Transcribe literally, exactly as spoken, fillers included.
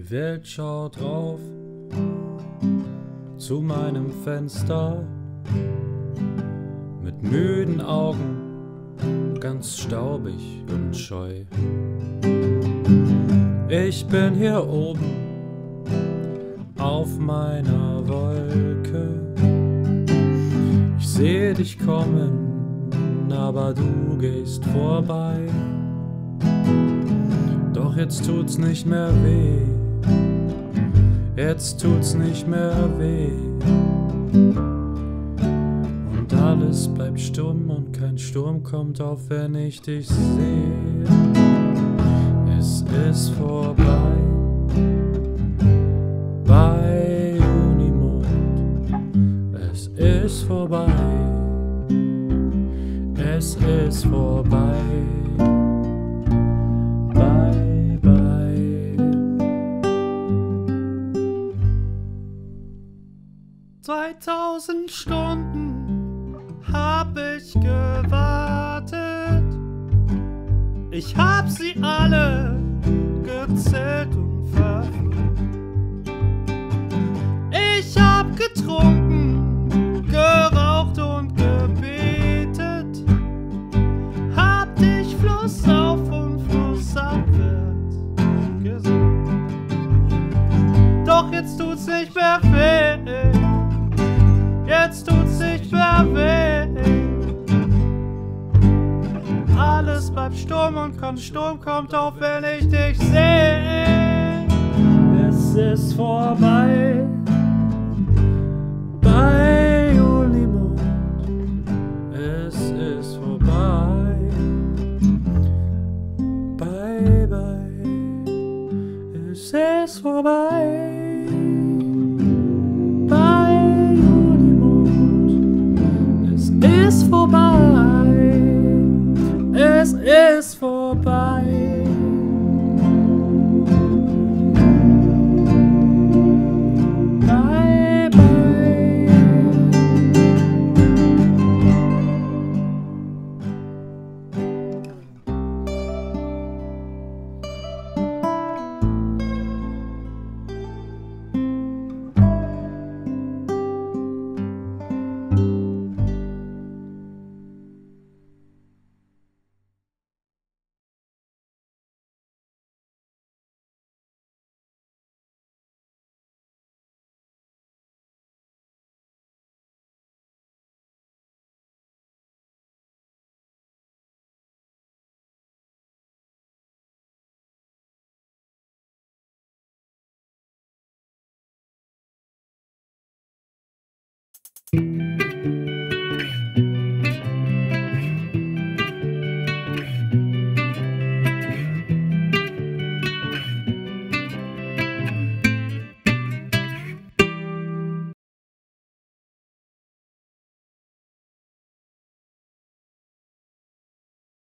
Die Welt schaut rauf zu meinem Fenster mit müden Augen, ganz staubig und scheu. Ich bin hier oben auf meiner Wolke. Ich sehe dich kommen, aber du gehst vorbei. Doch jetzt tut's nicht mehr weh, jetzt tut's nicht mehr weh. Und alles bleibt stumm und kein Sturm kommt auf, wenn ich dich sehe. Es ist vorbei bei Unimond, es ist vorbei, es ist vorbei. Bye, bye. zweitausend Stunden hab ich gewartet. Ich hab sie alle gezählt und verflucht. Ich hab getrunken, geraucht und gebetet. Hab dich flussauf und flussabwärts gesungen. Doch jetzt tut's nicht mehr weh, jetzt tut's nicht mehr weh. Alles bleibt Sturm und kein Sturm kommt auf, wenn ich dich sehe. Es ist vorbei bei Unimond, es ist vorbei. Bye, bye, es ist vorbei. Bei Unimond, es ist vorbei. Es ist vorbei. Bye, bye.